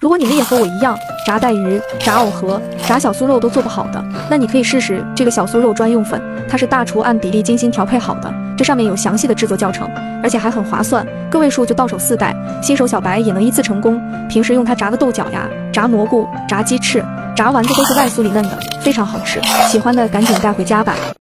如果你们也和我一样，炸带鱼、炸藕盒、炸小酥肉都做不好的，那你可以试试这个小酥肉专用粉，它是大厨按比例精心调配好的，这上面有详细的制作教程，而且还很划算，个位数就到手4袋，新手小白也能一次成功。平时用它炸个豆角呀、炸蘑菇、炸鸡翅、炸丸子都是外酥里嫩的，非常好吃，喜欢的赶紧带回家吧。